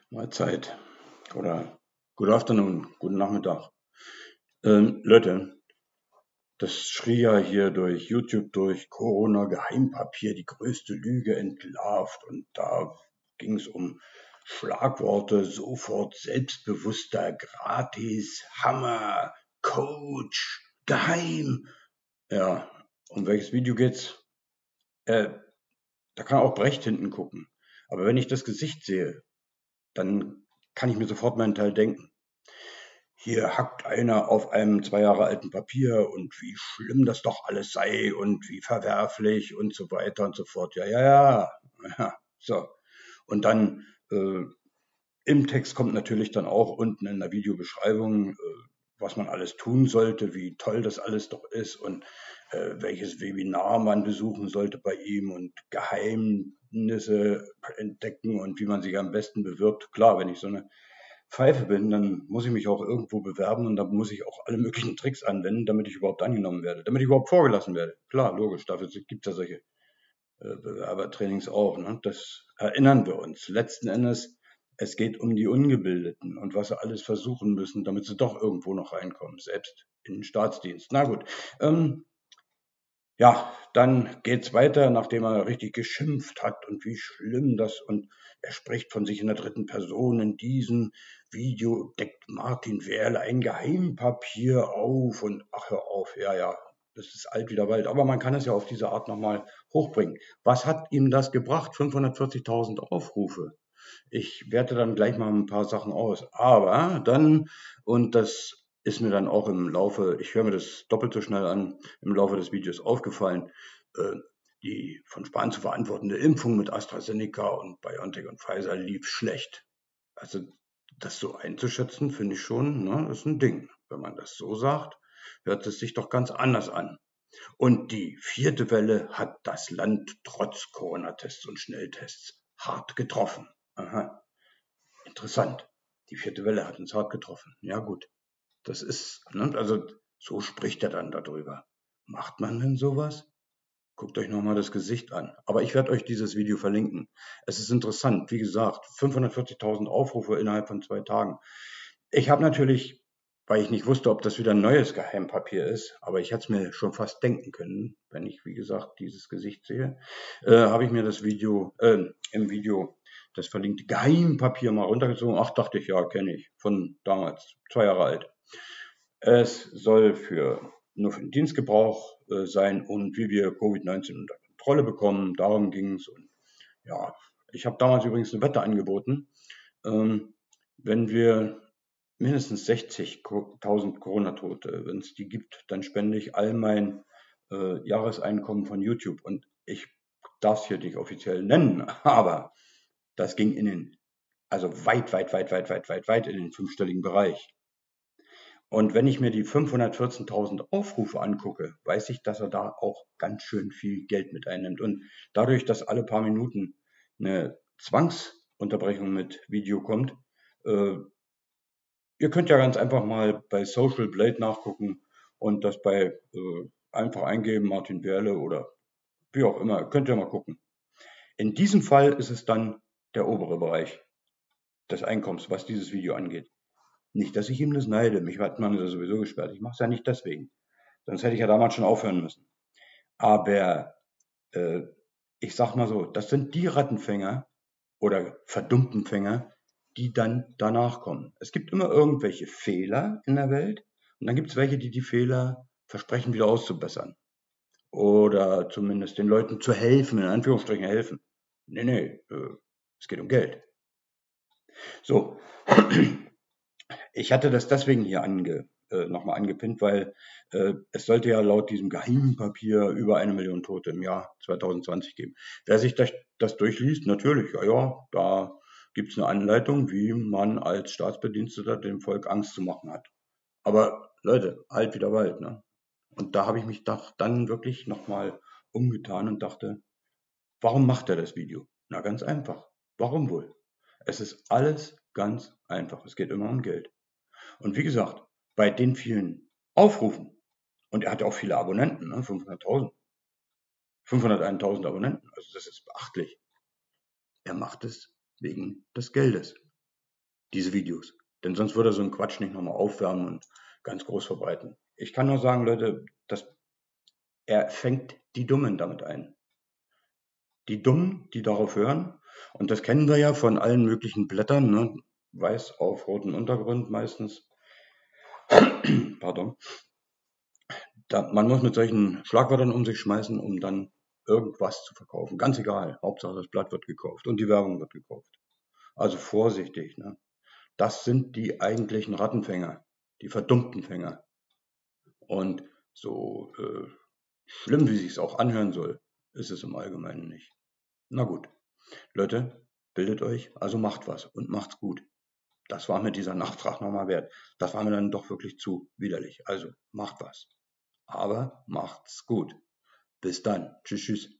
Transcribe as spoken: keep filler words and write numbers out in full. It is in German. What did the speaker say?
Mahlzeit oder good afternoon, guten Nachmittag. Ähm, Leute, das schrie ja hier durch YouTube durch: Corona-Geheimpapier, die größte Lüge entlarvt. Und da ging es um Schlagworte: sofort, selbstbewusster, gratis, Hammer, Coach, geheim. Ja, um welches Video geht's? Äh, da kann auch Brecht hinten gucken. Aber wenn ich das Gesicht sehe, dann kann ich mir sofort meinen Teil denken. Hier hackt einer auf einem zwei Jahre alten Papier und wie schlimm das doch alles sei und wie verwerflich und so weiter und so fort. Ja, ja, ja. ja so. Und dann äh, im Text kommt natürlich dann auch unten in der Videobeschreibung, äh, was man alles tun sollte, wie toll das alles doch ist und äh, welches Webinar man besuchen sollte bei ihm und Geheimnisse entdecken und wie man sich am besten bewirbt. Klar, wenn ich so eine Pfeife bin, dann muss ich mich auch irgendwo bewerben und dann muss ich auch alle möglichen Tricks anwenden, damit ich überhaupt angenommen werde, damit ich überhaupt vorgelassen werde. Klar, logisch, dafür gibt es ja solche äh, Bewerbertrainings auch. Ne? Das erinnern wir uns. Letzten Endes, es geht um die Ungebildeten und was sie alles versuchen müssen, damit sie doch irgendwo noch reinkommen, selbst in den Staatsdienst. Na gut, ähm, ja, dann geht's weiter, nachdem er richtig geschimpft hat und wie schlimm das, und er spricht von sich in der dritten Person. In diesem Video deckt Martin Wehrle ein Geheimpapier auf und ach, hör auf, ja, ja, das ist alt wie der Wald, aber man kann es ja auf diese Art nochmal hochbringen. Was hat ihm das gebracht? fünfhundertvierzigtausend Aufrufe. Ich werte dann gleich mal ein paar Sachen aus, aber dann, und das ist mir dann auch im Laufe, ich höre mir das doppelt so schnell an, im Laufe des Videos aufgefallen, äh, die von Spahn zu verantwortende Impfung mit AstraZeneca und BioNTech und Pfizer lief schlecht. Also das so einzuschätzen, finde ich schon, ne, ist ein Ding. Wenn man das so sagt, hört es sich doch ganz anders an. Und die vierte Welle hat das Land trotz Corona-Tests und Schnelltests hart getroffen. Aha, interessant. Die vierte Welle hat uns hart getroffen. Ja gut, das ist, ne, also so spricht er dann darüber. Macht man denn sowas? Guckt euch nochmal das Gesicht an. Aber ich werde euch dieses Video verlinken. Es ist interessant. Wie gesagt, fünfhundertvierzigtausend Aufrufe innerhalb von zwei Tagen. Ich habe natürlich, weil ich nicht wusste, ob das wieder ein neues Geheimpapier ist, aber ich hätte es mir schon fast denken können, wenn ich, wie gesagt, dieses Gesicht sehe, äh, habe ich mir das Video, äh, im Video das verlinkte Geheimpapier mal runtergezogen. Ach, dachte ich, ja, kenne ich, von damals, zwei Jahre alt. Es soll für nur für den Dienstgebrauch äh, sein und wie wir Covid neunzehn unter Kontrolle bekommen. Darum ging es. Und ja, ich habe damals übrigens eine Wette angeboten. Ähm, wenn wir mindestens sechzigtausend Corona-Tote, wenn es die gibt, dann spende ich all mein äh, Jahreseinkommen von YouTube. Und ich darf es hier nicht offiziell nennen, aber das ging in den, also weit, weit, weit, weit, weit, weit, weit in den fünfstelligen Bereich. Und wenn ich mir die fünfhundertvierzehn.000 Aufrufe angucke, weiß ich, dass er da auch ganz schön viel Geld mit einnimmt. Und dadurch, dass alle paar Minuten eine Zwangsunterbrechung mit Video kommt, äh, ihr könnt ja ganz einfach mal bei Social Blade nachgucken und das bei äh, einfach eingeben, Martin Wehrle oder wie auch immer, könnt ihr mal gucken. In diesem Fall ist es dann der obere Bereich des Einkommens, was dieses Video angeht. Nicht, dass ich ihm das neide. Mich hat man sowieso gesperrt. Ich mache es ja nicht deswegen. Sonst hätte ich ja damals schon aufhören müssen. Aber äh, ich sag mal so, das sind die Rattenfänger oder Verdumpenfänger, die dann danach kommen. Es gibt immer irgendwelche Fehler in der Welt und dann gibt es welche, die die Fehler versprechen, wieder auszubessern. Oder zumindest den Leuten zu helfen, in Anführungsstrichen helfen. Nee, nee, äh, es geht um Geld. So, ich hatte das deswegen hier ange, äh, nochmal angepinnt, weil äh, es sollte ja laut diesem Geheimpapier über eine Million Tote im Jahr zwanzig zwanzig geben. Wer sich das, das durchliest, natürlich, ja, ja, da gibt es eine Anleitung, wie man als Staatsbediensteter dem Volk Angst zu machen hat. Aber Leute, alt wie der Wald, ne? Und da habe ich mich doch dann wirklich nochmal umgetan und dachte, warum macht er das Video? Na, ganz einfach. Warum wohl? Es ist alles ganz einfach. Es geht immer um Geld. Und wie gesagt, bei den vielen Aufrufen, und er hat ja auch viele Abonnenten, ne? fünfhunderttausend, fünfhunderteintausend Abonnenten, also das ist beachtlich. Er macht es wegen des Geldes. diese Videos. Denn sonst würde er so einen Quatsch nicht nochmal aufwärmen und ganz groß verbreiten. Ich kann nur sagen, Leute, dass er fängt die Dummen damit ein. Die Dummen, die darauf hören, und das kennen wir ja von allen möglichen Blättern, ne? Weiß auf rotem Untergrund meistens. Pardon. Da, man muss mit solchen Schlagwörtern um sich schmeißen, um dann irgendwas zu verkaufen. Ganz egal. Hauptsache das Blatt wird gekauft und die Werbung wird gekauft. Also vorsichtig. Ne? Das sind die eigentlichen Rattenfänger, die verdummten Fänger. Und so äh, schlimm, wie sich es auch anhören soll, ist es im Allgemeinen nicht. Na gut, Leute, bildet euch, also macht was und macht's gut. Das war mir dieser Nachtrag nochmal wert. Das war mir dann doch wirklich zu widerlich. Also macht was. Aber macht's gut. Bis dann. Tschüss, tschüss.